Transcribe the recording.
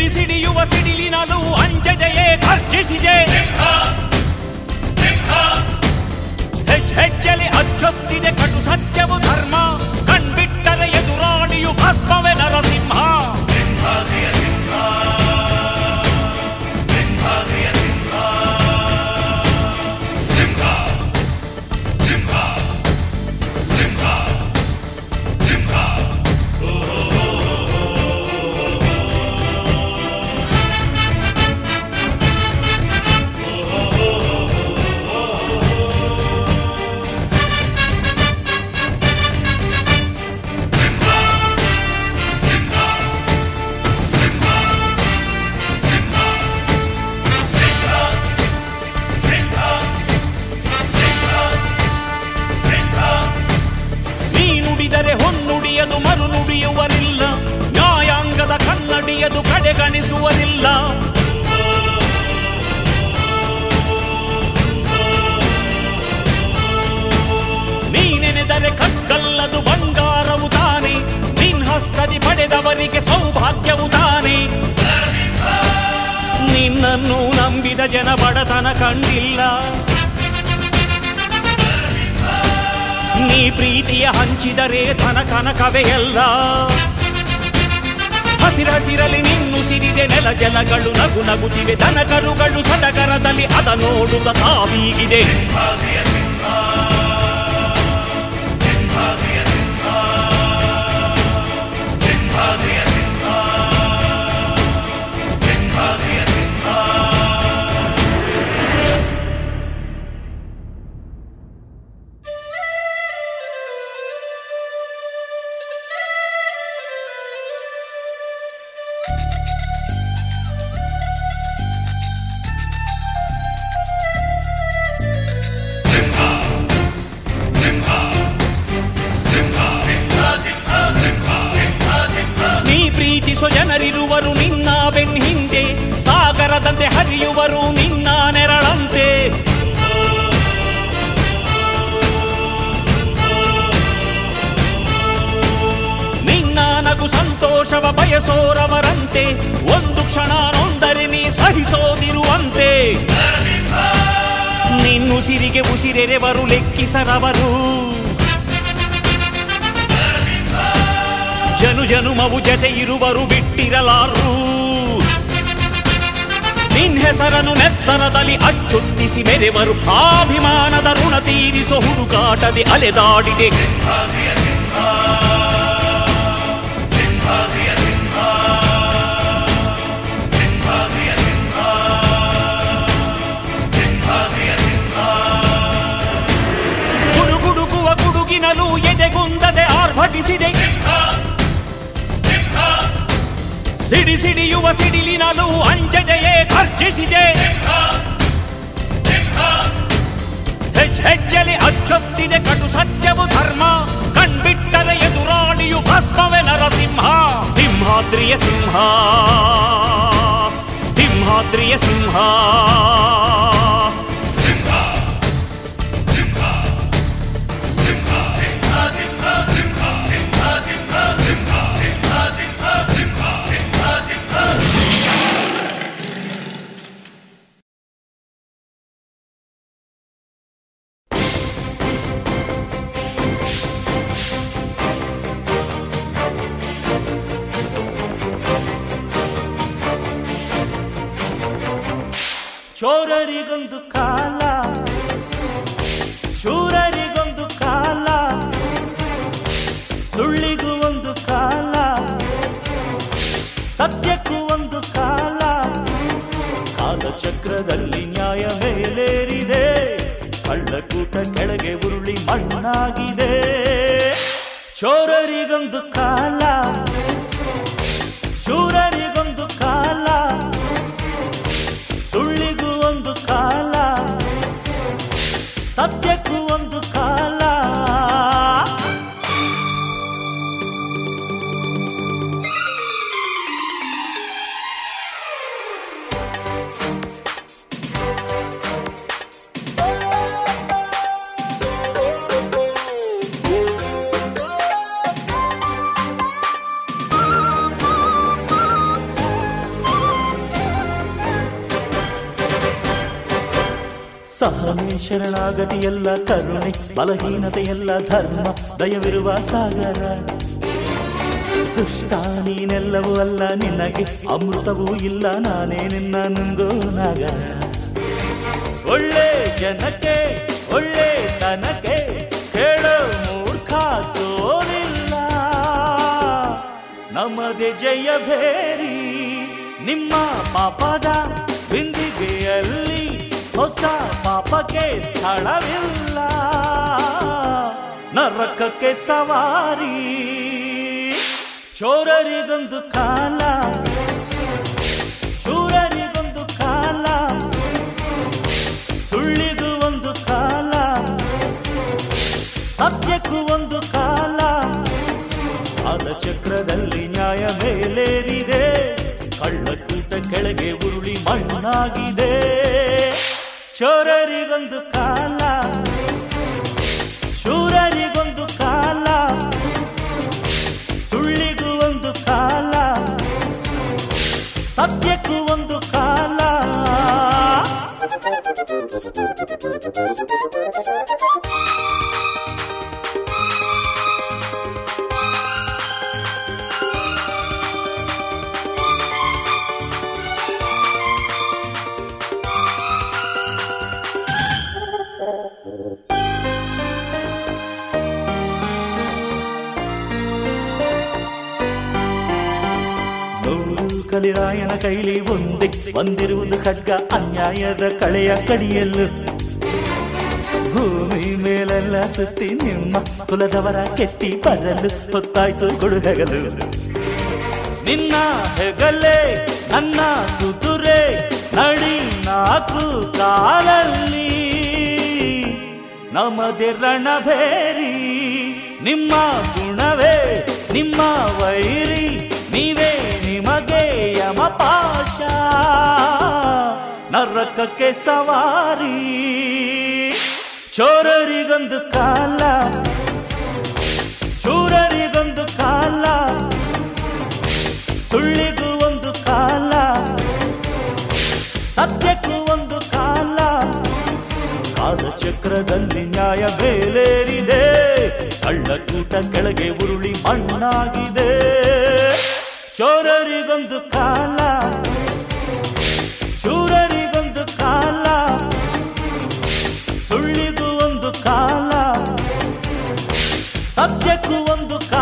ಸಿಡಿಯುವ ಸಿಡಿಲಿನಲ್ಲೂ ಅಂಜದೆಯೇ ಗರ್ಜಿಸಿದೆ. ಹೆಜ್ಜೆಲಿ ಅಚ್ಚೊತ್ತಿದೆ ಕಟು ಸತ್ಯವು ಧರ್ಮ, ಕಣ್ಬಿಟ್ಟರೆ ಎದುರಾಳಿಯು ಭಸ್ಮವೇ ನರಸಿಂಹ. ಹೊನ್ನುಡಿಯದು ಮರು ನುಡಿಯುವರಿಲ್ಲ, ನ್ಯಾಯಾಂಗದ ಕನ್ನಡಿಯದು ಕಡೆಗಣಿಸುವರಿಲ್ಲ. ನೀನೆನೆದರೆ ಕಗ್ಗಲ್ಲದು ಬಂಗಾರವು ತಾನೆ, ನಿನ್ ಹಸ್ತದಿ ಪಡೆದವರಿಗೆ ಸೌಭಾಗ್ಯವು ತಾನೆ. ನಿನ್ನನ್ನು ನಂಬಿದ ಜನ ಬಡತನ ಕಂಡಿಲ್ಲ, ನೀ ಪ್ರೀತಿಯ ಹಂಚಿದರೆ ಧನ ಕನಕವೇ ಎಲ್ಲ. ಹಸಿರಸಿರಲಿ ನಿನ್ನು ಸಿರಿದೆ ನೆಲ ಜಲಗಳು ನಗು ನಗುತ್ತಿವೆ, ದನ ಕರುಗಳು ಸಡಗರದಲ್ಲಿ ಅದ ನೋಡುತ್ತ ತಾವೀಗಿದೆ. ಪ್ರೀತಿಸೋ ಜನರಿರುವರು ನಿನ್ನ ಬೆನ್ ಹಿಂದೆ, ಸಾಗರದಂತೆ ಹರಿಯುವರು ನಿನ್ನ ನೆರಳಂತೆ. ನಿನ್ನ ನಗು ಸಂತೋಷವ ಬಯಸೋರವರಂತೆ, ಒಂದು ಕ್ಷಣ ನೊಂದರೆ ನೀ ಸಹಿಸೋದಿರುವಂತೆ. ನಿನ್ನುಸಿರಿಗೆ ಉಸಿರೆರೆವರು ಲೆಕ್ಕಿಸರವರು, ಜನು ಜನುಮವು ಜತೆ ಇರುವರು ಬಿಟ್ಟಿರಲಾರು. ನಿನ್ ಹೆಸರನ್ನು ನೆತ್ತರದಲ್ಲಿ ಅಚ್ಚೊತ್ತಿಸಿ ಮೆರೆವರು, ಅಭಿಮಾನದ ಋಣ ತೀರಿಸೋ ಹುಡುಕಾಟದೆ ಅಲೆದಾಡಿದೆ. ಗುಡುಗುಡುಗುವ ಗುಡುಗಿನಲ್ಲೂ ಎದೆಗುಂದದೆ ಆರ್ಭಟಿಸಿದೆ, ಸಿಡಿ ಸಿಡಿಯುವ ಸಿಡಿಲಿನಲ್ಲೂ ಅಂಜದೆಯೇ ಗರ್ಜಿಸಿದೆ. ಹೆಜ್ಜೆಲಿ ಅಚ್ಚೊತ್ತಿದೆ ಕಟು ಸತ್ಯವು ಧರ್ಮ, ಕಣ್ಬಿಟ್ಟರೆ ಎದುರಾಳಿಯು ಭಸ್ಮವೇ ನರಸಿಂಹ. ಸಿಂಹಾದ್ರಿಯ ಸಿಂಹ, ಸಿಂಹಾದ್ರಿಯ ಸಿಂಹ. ಚೋರರಿಗೊಂದು ಕಾಲ, ಶೂರರಿಗೊಂದು ಕಾಲ, ಸುಳ್ಳಿಗೂ ಒಂದು ಕಾಲ, ಸತ್ಯಕ್ಕೂ ಒಂದು ಕಾಲ. ಕಾಲಚಕ್ರದಲ್ಲಿ ನ್ಯಾಯ ಮೇಲೇರಿದೆ, ಕಳ್ಳಕೂಟ ಕೆಳಗೆ ಉರುಳಿ ಮಣ್ಣಾಗಿದೆ. ಚೋರರಿಗೊಂದು ಕಾಲ, ಶೂರರಿಗೊಂದು ಕಾಲ, ಸುಳ್ಳಿಗೂ ಒಂದು ಕಾಲ, ಸತ್ಯಕ್ಕೂ ಒಂದು ಕಾಲ. ಸಹನೆ ಶರಣಾಗತಿಯೆಲ್ಲ ಕರುಣೆ, ಬಲಹೀನತೆಯೆಲ್ಲ ಧರ್ಮ, ದಯವಿರುವ ಸಾಗರ. ದುಷ್ಟ ನೀನೆಲ್ಲವೂ ಅಲ್ಲ, ನಿನಗೆ ಅಮೃತವೂ ಇಲ್ಲ, ನಾನೇ ನಿನ್ನ ನುಂಗೋ ನಾಗರ. ಒಳ್ಳೆ ಜನಕ್ಕೆ ಒಳ್ಳೆ ತನಕ್ಕೆ ಕೇಳೋ ಮೂರ್ಖ ಸೋಲಿಲ್ಲ, ನಮ್ಮದೇ ಜಯ ಭೇರಿ. ನಿಮ್ಮ ಪಾಪದ ಬಿಂದಿಗೆಯಲ್ಲಿ ಹೊಸ ಪಾಪಕ್ಕೆ ಸ್ಥಳವಿಲ್ಲ, ನರಕಕ್ಕೆ ಸವಾರಿ. ಚೋರರಿಗೊಂದು ಕಾಲ, ಶೂರರಿಗೊಂದು ಕಾಲ, ಸುಳ್ಳಿಗೂ ಒಂದು ಕಾಲ, ಸತ್ಯಕ್ಕೂ ಒಂದು ಕಾಲ. ಆದ ಚಕ್ರದಲ್ಲಿ ನ್ಯಾಯ ಮೇಲೇರಿದೆ, ಕಳ್ಳಕೂಟ ಕೆಳಗೆ ಉರುಳಿ ಮಣ್ಣಾಗಿದೆ. ಚೋರರಿಗೊಂದು ಕಾಲ, ಶೂರರಿಗೊಂದು ಕಾಲ, ಸುಳ್ಳಿಗೂ ಒಂದು ಕಾಲ, ಸತ್ಯಕ್ಕೂ ಒಂದು ಕಾಲ. ಕಲಿರಾಯನ ಕೈಲಿ ಒಂದೇ ಬಂದಿರುವುದು ಖಡ್ಗ, ಅನ್ಯಾಯದ ಕಳೆಯ ಕಡಿಯಲು. ಭೂಮಿ ಮೇಲೆಲ್ಲ ಸುತ್ತಿ ನಿಮ್ಮ ಕುಲದವರ ಕೆತ್ತಿ ಬರಲು ಹೊತ್ತಾಯ್ತು ಗುಡುಗಲು. ನಿನ್ನ ಹೆಗಲೇ ನನ್ನ ಕುದುರೆ, ನಡಿ ನಾಲ್ಕು ಕಾಲಲ್ಲಿ, ನಮ್ಮದೇ ರಣಭೇರಿ. ನಿಮ್ಮ ಗುಣವೇ ನಿಮ್ಮ ವೈರಿ, ನೀವೇ ನಿಮಗೆ ಯಮಪಾಶ, ನರಕಕ್ಕೆ ಸವಾರಿ. ಚೋರರಿಗೊಂದು ಕಾಲ, ಶೂರರಿಗೊಂದು ಕಾಲ, ಸುಳ್ಳಿಗೂ ಒಂದು ಕಾಲ, ಸತ್ಯಕ್ಕೂ ಒಂದು ಕಾಲ. ಕಾದ ಚಕ್ರದಲ್ಲಿ ನ್ಯಾಯ ಮೇಲೇರಿದೆ, ಕಳ್ಳಕೂಟ ಕೆಳಗೆ ಉರುಳಿ ಮಣ್ಣಾಗಿದೆ. ಚೋರರಿಗೊಂದು ಕಾಲ, ಶೂರರಿಗೊಂದು ಕಾಲ, ಸುಳ್ಳಿಗೂ ಒಂದು ಕಾಲ, ಸತ್ಯಕ್ಕೂ ಒಂದು ಕಾಲ.